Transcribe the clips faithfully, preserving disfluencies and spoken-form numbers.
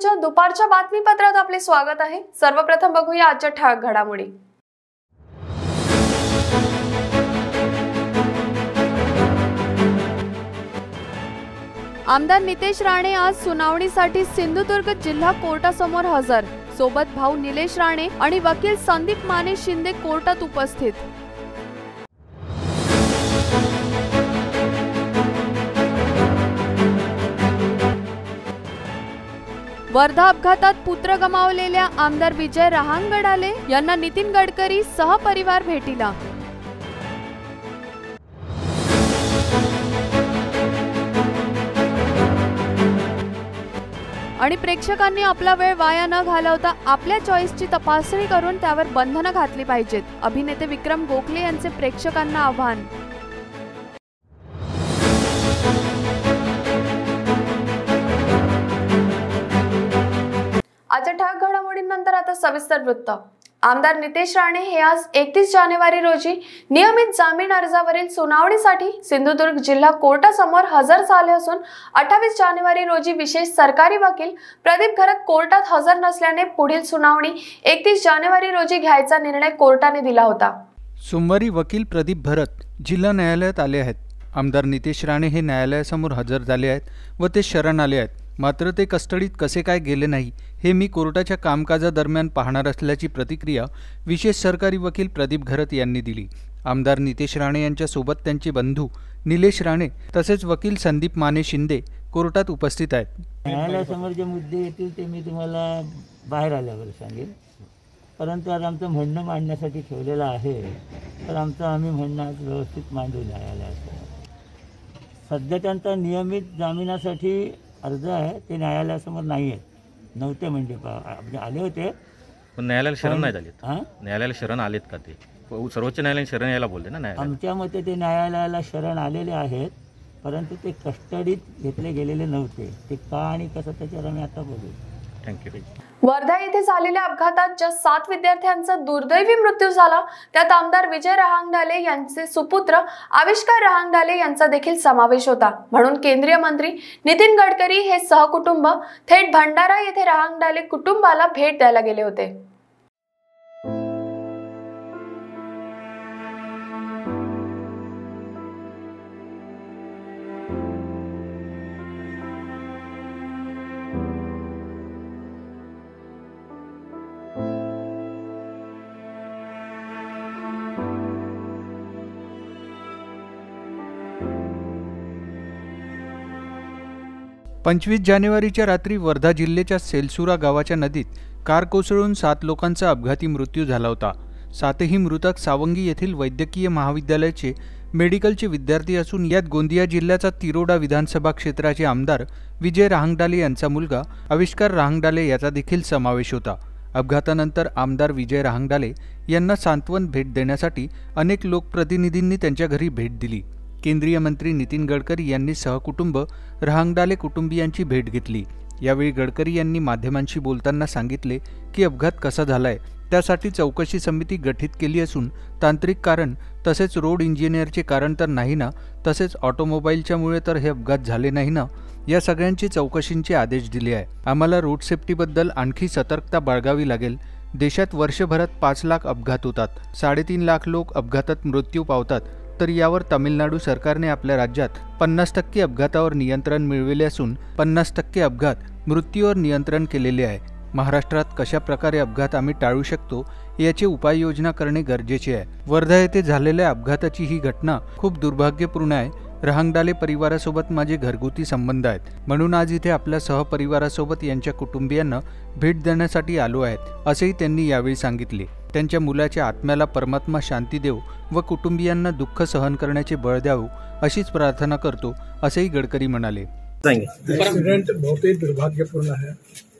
न्यूजच्या दुपारच्या बातमीपत्रात आपले स्वागत आहे। सर्वप्रथम बघूया आजच्या ठळक घडामोडी। आमदार नितेश राणे आज सुनावणीसाठी सिंधुदुर्ग जिल्हा कोर्टासमोर हजर। सोबत भाऊ निलेश राणे आणि वकील संदीप माने शिंदे कोर्टात उपस्थित। वर्धा अपघातात पुत्र गमावलेल्या आमदार विजय रहांगडाले यांना नितीन गडकरी सहपरिवार भेटीला। आणि प्रेक्षकांनी आपला वेळ वाया न घालवता आपल्या चॉईसची तपासणी करून त्यावर बंधनं घातली पाहिजेत। अभिनेते विक्रम गोखले यांचे प्रेक्षकांना आव्हान। आजच्या ठळक घडामोडींनंतर आता सविस्तर वृत्त। आमदार नितेश राणे हे आज एकतीस जानेवारी रोजी नियमित जामीन अर्जावरील सुनावणीसाठी सिंधुदुर्ग जिल्हा कोर्टासमोर हजर झाले असून अठ्ठावीस जानेवारी रोजी विशेष सरकारी वकील प्रदीप घरत कोर्टात हजर नसल्याने पुढील सुनावणी एकतीस जानेवारी रोजी घ्यायचा निर्णय कोर्टाने दिला होता। सोमवारी वकील प्रदीप भरत जिल्हा न्यायालयात आले आहेत। आमदार नितेश राणे हे न्यायालयासमोर हजर झाले आहेत व ते शरण आले आहेत, मात्र ते कस्टडीत कसे काय गेले नाही हे मी कोर्टाच्या कामकाजादरम्यान पाहणार असल्याची प्रतिक्रिया विशेष सरकारी वकील प्रदीप घरत यांनी दिली। आमदार नितेश राणे यांच्या सोबत त्यांचे बंधू निलेश राणे तसेच वकील संदीप माने शिंदे कोर्टात उपस्थित आहेत। न्यायालयासमोर जे मुद्दे येतील ते मी तुम्हाला बाहेर आल्यावर सांगेन, परंतु आज आमचं म्हणणं मांडण्यासाठी ठेवलेलं आहे, तर आमचं आम्ही म्हणणं आज व्यवस्थित मांडू न्यायालयासमोर। सध्या त्यांचा नियमित जामिनासाठी अर्ज आहे ते न्यायालयासमोर नाही आहेत, नव्हते म्हणजे म्हणजे आले होते पण न्यायालयाला शरण नाही झालेत। हां, न्यायालयाला शरण आलेत का? ते सर्वोच्च न्यायालयाने शरण यायला बोलले ना न्यायालय। आमच्या मते ते न्यायालयाला शरण आलेले आहेत, परंतु ते कस्टडीत घेतले गेलेले नव्हते। ते का आणि कसं त्याच्यावर आम्ही आता बोलू। थँक्यू। वर्धा येथे झालेल्या अपघातात ज्या सात विद्यार्थ्यांचा दुर्दैवी मृत्यू झाला त्यात आमदार विजय रहांगडाले यांचे सुपुत्र आविष्कार रहांगडाले यांचा देखील समावेश होता। म्हणून केंद्रीय मंत्री नितीन गडकरी हे सहकुटुंब थेट भंडारा येथे रहांगडाले कुटुंबाला भेट द्यायला गेले होते। पंचवीस जानेवारीच्या रात्री वर्धा जिल्ह्याच्या सेलसुरा गावाच्या नदीत कार कोसळून सात लोकांचा अपघाती मृत्यू झाला होता। सातही मृतक सावंगी येथील वैद्यकीय महाविद्यालयाचे मेडिकलचे विद्यार्थी असून यात गोंदिया जिल्ह्याचा तिरोडा विधानसभा क्षेत्राचे आमदार विजय रहांगडाले यांचा मुलगा आविष्कार रहांगडाले याचा देखील समावेश होता। अपघातानंतर आमदार विजय रहांगडाले यांना सांत्वन भेट देण्यासाठी अनेक लोकप्रतिनिधींनी त्यांच्या घरी भेट दिली। केंद्रीय मंत्री नितीन गडकरी यांनी सहकुटुंब रहांगडाले कुटुंबियांची भेट घेतली। यावेळी गडकरी यांनी माध्यमांशी बोलताना सांगितले की अपघात कसा झालाय त्यासाठी चौकशी समिती गठीत केली असून तांत्रिक कारण तसेच रोड इंजिनियरचे कारण तर नाही ना, तसेच ऑटोमोबाईलच्यामुळे तर हे अपघात झाले नाही ना, या सगळ्यांची चौकशींचे आदेश दिले आहे। आम्हाला रोड सेफ्टीबद्दल आणखी सतर्कता बाळगावी लागेल। देशात वर्षभरात पाच लाख अपघात होतात, साडेतीन लाख लोक अपघातात मृत्यू पावतात, तर यावर तामिळनाडू सरकारने आपल्या राज्यात पन्नास टक्के अपघातावर नियंत्रण मिळविले असून पन्नास टक्के अपघात मृत्यूवर नियंत्रण केलेले आहे। महाराष्ट्रात कशा प्रकारे अपघात आम्ही टाळू शकतो याची उपाययोजना करणे गरजेचे आहे। वर्धा येथे झालेल्या अपघाताची ही घटना खूप दुर्भाग्यपूर्ण आहे। रहांगडाले परिवारासोबत माझे घरगुती संबंध आहेत, म्हणून आज इथे आपल्या सहपरिवारासोबत यांच्या कुटुंबियांना भेट देण्यासाठी आलो आहेत, असेही त्यांनी यावेळी सांगितले। त्यांच्या मुलाच्या आत्म्याला परमात्मा शांती देव व कुटुंबियांना दुःख सहन करण्याचे बळ द्यावं अशीच प्रार्थना करतो, असेही गडकरी म्हणाले। एक्सीडेंट बहुत ही दुर्भाग्यपूर्ण है।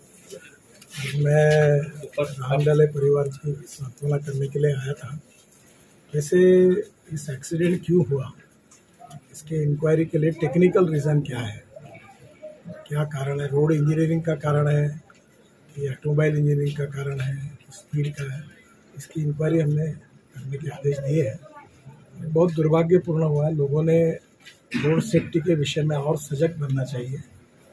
मैं रहांगडाले परिवार की सांत्वना करने के लिए आया था। वैसे इस एक्सीडेंट क्यों हुआ, इसके इंक्वायरी के लिए टेक्निकल रीज़न क्या है, क्या कारण है, रोड इंजीनियरिंग का कारण है कि ऑटोमोबाइल इंजीनियरिंग का कारण है, स्पीड का है, इसकी इंक्वायरी हमने करने के आदेश दिए हैं। बहुत दुर्भाग्यपूर्ण हुआ है। लोगों ने रोड सेफ्टी के विषय में और सजग बनना चाहिए।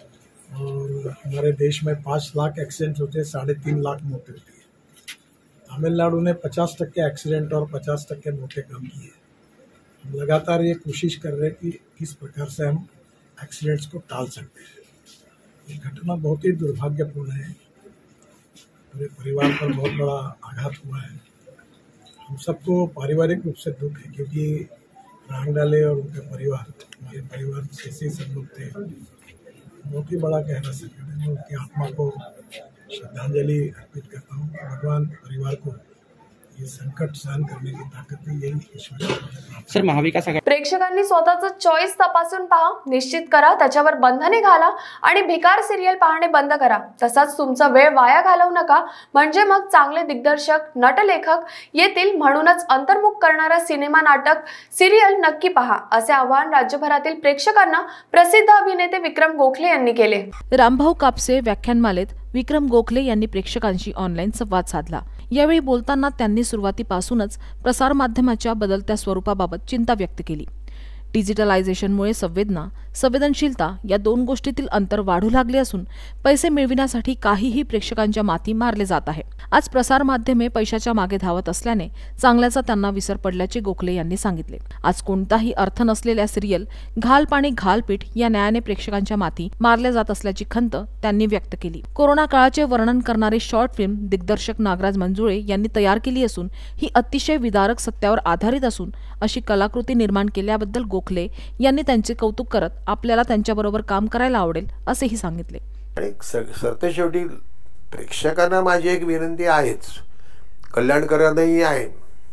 और हमारे देश में पाँच लाख एक्सीडेंट होते हैं, साढ़े तीन लाख मौतें होती है। तमिलनाडु ने पचास टक्के एक्सीडेंट और पचास टक्के मौतें कम की है। हम लगातार ये कोशिश कर रहे हैं कि किस प्रकार से हम एक्सीडेंट्स को टाल सकते हैं। ये घटना बहुत ही दुर्भाग्यपूर्ण है, मेरे परिवार पर बहुत बड़ा आघात हुआ है। हम सबको पारिवारिक रूप से दुख है, क्योंकि रांगडाले और उनके परिवार हमारे परिवार जैसे सब लोग थे। बहुत ही बड़ा गहरा संकट है। मैं उनकी आत्मा को श्रद्धांजलि अर्पित करता हूँ। भगवान परिवार को ये संकट सहन करने की ताकद है, यही ईश्वर। सर, महाविकास आघाडी प्रेक्षकांनी स्वतःचं चॉईस तपासून पहा, निश्चित करा, त्याच्यावर बंधने घाला आणि भिकार सिरियल पाहणे बंद करा। तसाच तुमचा वेळ वाया घालवू नका, म्हणजे मग चांगले दिग्दर्शक, नटलेखक येतील। म्हणूनच अंतर्मुख करणारा सिनेमा, नाटक, सिरियल नक्की पहा, असे आवाहन राज्यभरातील प्रेक्षकांना प्रसिद्ध अभिनेते विक्रम गोखले यांनी केले। रामभाऊ कापसे व्याख्यानमालेत विक्रम गोखले यांनी प्रेक्षकांशी ऑनलाईन संवाद साधला। यावेळी बोलताना त्यांनी सुरुवातीपासूनच प्रसारमाध्यमाच्या बदलत्या स्वरूपाबाबत चिंता व्यक्त केली। डिजिटलायझेशनमुळे संवेदना, संवेदनशीलता या दोन गोष्टीतील अंतर वाढू लागले असून पैसे मिळविण्यासाठी काहीही प्रेक्षकांच्या माथी मारले जात आहे। आज प्रसारमाध्यमे पैशाच्या मागे धावत असल्याने चांगल्याचा त्यांना विसर पडल्याचे गोखले यांनी सांगितले। आज कोणताही अर्थ नसलेल्या सिरियल घाल पाणी घाल पीठ या न्यायाने प्रेक्षकांच्या माथी मारल्या जात असल्याची खंत त्यांनी व्यक्त केली। कोरोना काळाचे वर्णन करणारी शॉर्ट फिल्म दिग्दर्शक नागराज मंजुळे यांनी तयार केली असून ही अतिशय विदारक सत्यावर आधारित असून अशी कलाकृती निर्माण केल्याबद्दल गोखले यांनी त्यांचे कौतुक करत आपल्याला त्यांच्याबरोबर काम करायला आवडेल असेही सांगितले। आणि सरतेशेवटी प्रेक्षकांना माझी एक विनंती आहेच, कल्याणकरांनाही आहे,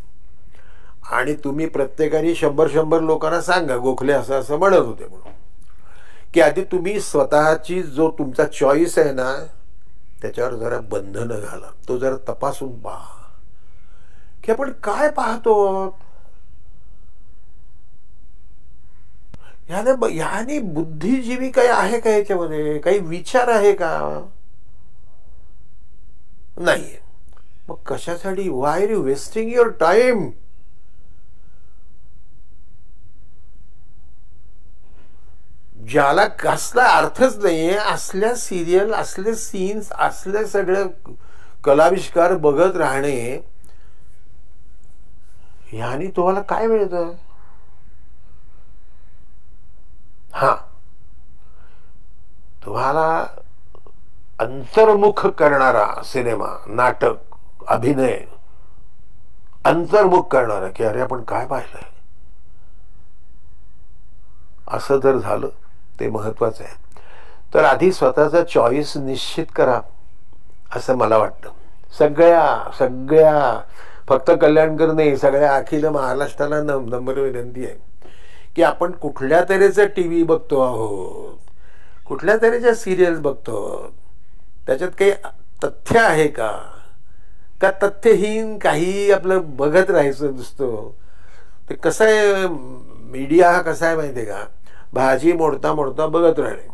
आणि तुम्ही प्रत्येकाने शंभर शंभर लोकांना सांगा गोखले असं असं म्हणत होते म्हणून, की आधी तुम्ही स्वतःची जो तुमचा चॉईस आहे ना त्याच्यावर जरा बंधनं घाला, तो जरा तपासून पहा की आपण काय पाहतो। याने याने बुद्धिजीवी काही आहे का, याच्यामध्ये काही विचार आहे का? नाहीये। मग कशासाठी? Why are you wasting your time? ज्याला कसला अर्थच नाहीये असल्या सिरियल, असले सीन्स, असले सगळे कलाविष्कार बघत राहणे, याने तुम्हाला काय मिळतं? हा, तुम्हाला अंतर्मुख करणारा सिनेमा, नाटक, अभिनय अंतर्मुख करणारा, की अरे आपण काय पाहिलंय, असं जर झालं ते महत्वाचं आहे। तर आधी स्वतःचा चॉईस निश्चित करा असं मला वाटतं। सगळ्या सगळ्या फक्त कल्याणकर नाही, सगळ्या अखिल महाराष्ट्राला नम्र विनंती आहे की आपण कुठल्या तऱ्हेचा टीव्ही बघतो आहोत, कुठल्या तऱ्हेच्या सिरियल बघतो, त्याच्यात काही तथ्य आहे का, का तथ्यहीन काही आपलं बघत राहायचं नुसतं। ते कसं आहे, मीडिया हा कसा आहे माहिती आहे का, भाजी मोडता मोडता बघत राहणे,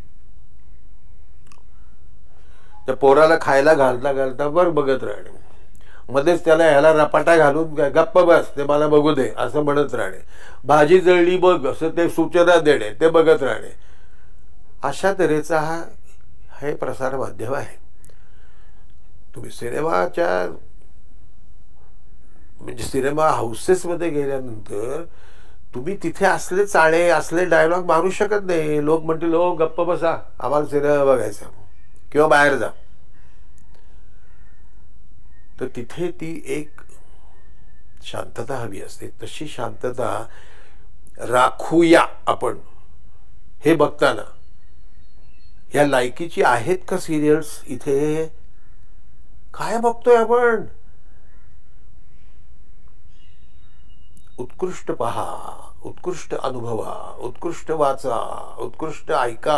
त्या पोराला खायला घालता घालता बर बघत राहणे, मध्येच त्याला ह्याला रपाटा घालून गप्प बस ते मला बघू दे असं म्हणत राहणे, भाजी जळली बघ असं ते सूचना देणे, ते बघत राहणे, अशा तऱ्हेचा हा हे प्रसार माध्यम आहे। तुम्ही सिनेमाच्या म्हणजे सिनेमा हाऊसेस मध्ये गेल्यानंतर तुम्ही तिथे असले चाळे, असले डायलॉग मारू शकत नाही। लोक म्हणतील हो गप्प बसा, आम्हाला सिनेमा बघायचा, किंवा बाहेर जा। तर तिथे ती एक शांतता हवी असते, तशी शांतता राखूया आपण। हे बघताना या लायकीची आहेत का सिरियल्स? इथे काय बघतोय आपण? उत्कृष्ट पहा, उत्कृष्ट अनुभवा, उत्कृष्ट वाचा, उत्कृष्ट ऐका,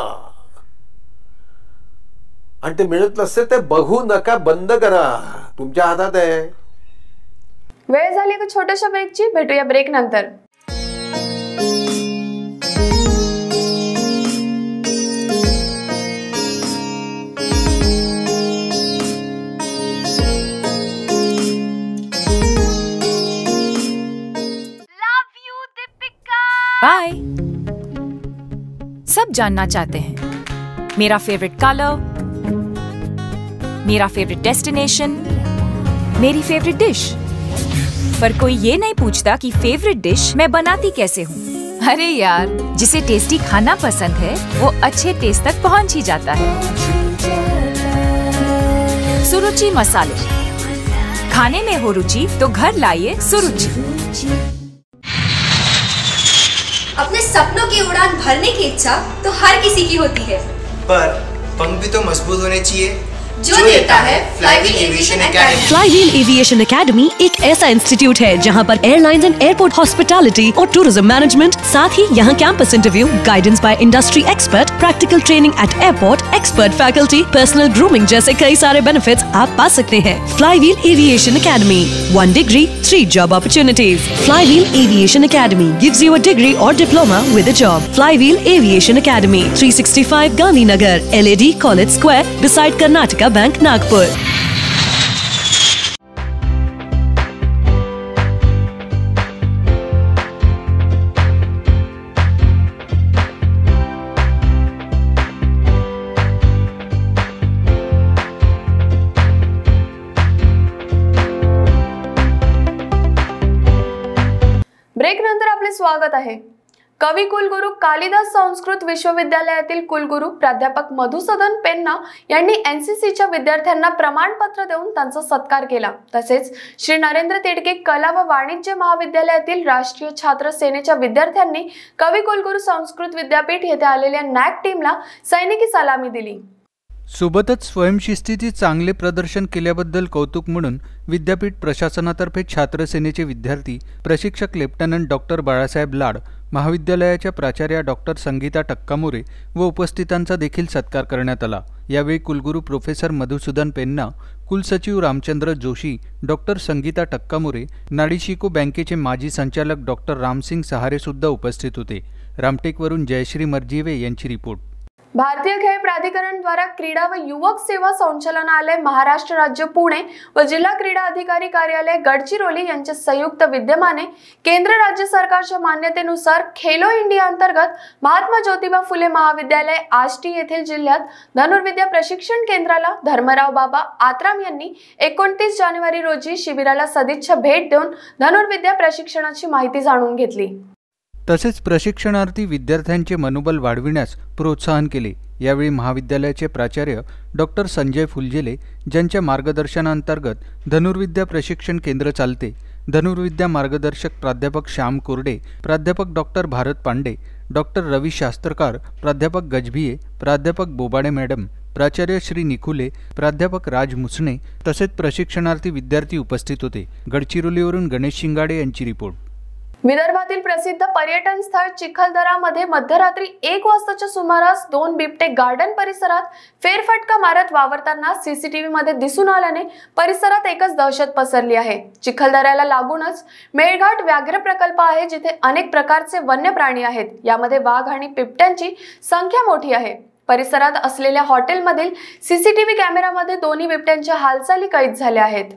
आणि ते मिळत नसेल ते बघू नका, बंद करा, तुमच्या हातात आहे। वेळ झाली का छोट्याशा ब्रेकची, भेटूया ब्रेक नंतर। बाय। सब जानना चाहते हैं मेरा फेवरेट कलर, मेरा फेवरेट डेस्टिनेशन, मेरी फेवरेट डिश। पर कोई ये नहीं पूछता कि फेवरेट डिश मैं बनाती कैसे हूँ। अरे यार, जिसे टेस्टी खाना पसंद है वो अच्छे टेस्ट तक पहुँच ही जाता है। सुरुचि मसाले, खाने में हो रुचि तो घर लाइए सुरुचि। अपने सपनों की उड़ान भरने की इच्छा तो हर किसी की होती है, पर पंख भी तो मजबूत होने चाहिए, जो देता है flywheel aviation academy. Flywheel aviation academy एक ऐसा इंस्टीट्यूट है जहां पर एयरलाइंस एंड एयरपोर्ट हॉस्पिटैलिटी और टूरिज्म मैनेजमेंट, साथ ही यहां campus interview, guidance by industry expert, practical training at airport, expert faculty, personal grooming जैसे कई सारे बेनिफिट्स आप पा सकते हैं। Flywheel aviation academy, one degree three job opportunities. Flywheel aviation academy gives you a degree और diploma with a job. Flywheel aviation academy, three sixty five Gandhinagar, L A D college square, beside Karnataka bank, Nagpur. Break नंतर आपले स्वागत आहे। कवी कुलगुरू कालिदास संस्कृत विश्वविद्यालयातील कुलगुरू प्राध्यापक मधुसूदन पेन्ना यांनी एनसीसीच्या विद्यार्थ्यांना प्रमाणपत्र देऊन त्यांचा सत्कार केला। तसेच श्री नरेंद्र तिडके कला व वाणिज्य महाविद्यालयातील राष्ट्रीय छात्र सेनेच्या विद्यार्थ्यांनी कवी कुलगुरू संस्कृत विद्यापीठ येथे आलेल्या नॅक टीमला सैनिकी सलामी दिली। सोबतच स्वयंशिस्तीचे चांगले प्रदर्शन केल्याबद्दल कौतुक म्हणून विद्यापीठ प्रशासनातर्फे छात्रसेनेचे विद्यार्थी, प्रशिक्षक लेफ्टनंट डॉक्टर बाळासाहेब लाड, महाविद्यालयाच्या प्राचार्या डॉक्टर संगीता टक्कामोरे व उपस्थितांचा देखील सत्कार करण्यात आला। यावेळी कुलगुरू प्रोफेसर मधुसूदन पेन्ना, कुलसचिव रामचंद्र जोशी, डॉक्टर संगीता टक्कामोरे, नाडीशिको बँकेचे माजी संचालक डॉक्टर रामसिंग सहारे सुद्धा उपस्थित होते। रामटेकवरून जयश्री मर्जीवे यांची रिपोर्ट। भारतीय खेळ प्राधिकरण द्वारा क्रीडा व युवक सेवा संचालनालय महाराष्ट्र राज्य पुणे व जिल्हा क्रीडा अधिकारी कार्यालय गडचिरोली यांच्या संयुक्त विद्यमाने केंद्र राज्य सरकारच्या मान्यतेनुसार खेलो इंडिया अंतर्गत महात्मा ज्योतिबा फुले महाविद्यालय आष्टी येथील जिल्ह्यात धनुर्विद्या प्रशिक्षण केंद्राला धर्मराव बाबा आत्राम यांनी एकोणतीस जानेवारी रोजी शिबिराला सदिच्छा भेट देऊन धनुर्विद्या प्रशिक्षणाची माहिती जाणून घेतली। तसेच प्रशिक्षणार्थी विद्यार्थ्यांचे मनोबल वाढविण्यास प्रोत्साहन केले। यावेळी महाविद्यालयाचे प्राचार्य डॉक्टर संजय फुलझेले, ज्यांच्या मार्गदर्शनांतर्गत धनुर्विद्या प्रशिक्षण केंद्र चालते, धनुर्विद्या मार्गदर्शक प्राध्यापक श्याम कोरडे, प्राध्यापक डॉक्टर भारत पांडे, डॉक्टर रवी शास्त्रकार, प्राध्यापक गजभिये, प्राध्यापक बोबाडे मॅडम, प्राचार्य श्री निखुले, प्राध्यापक राज मुसणे तसेच प्रशिक्षणार्थी विद्यार्थी उपस्थित होते। गडचिरोलीवरून गणेश शिंगाडे यांची रिपोर्ट। विदर्भातील प्रसिद्ध पर्यटन स्थळ चिखलदरामध्ये मध्यरात्री एक वाजताच्या सुमारास दोन बिबटे गार्डन परिसरात फेरफटका मारत वावरताना सीसीटीव्ही मध्ये दिसून आल्याने परिसरात एकच दहशत पसरली आहे। चिखलदऱ्याला लागूनच मेळघाट व्याघ्र प्रकल्प आहे, जिथे अनेक प्रकारचे वन्य प्राणी आहेत। यामध्ये वाघ आणि बिबट्यांची संख्या मोठी आहे। परिसरात असलेल्या हॉटेलमधील सीसीटीव्ही कॅमेरामध्ये दोन्ही बिबट्यांच्या हालचाली कैद झाल्या आहेत।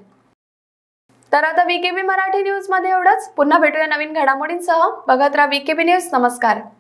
तर आता वीकेबी मराठी न्यूज मध्ये एवढंच। पुन्हा भेटूया नवीन घडामोडींसह। बघत राहा वीकेबी न्यूज। नमस्कार।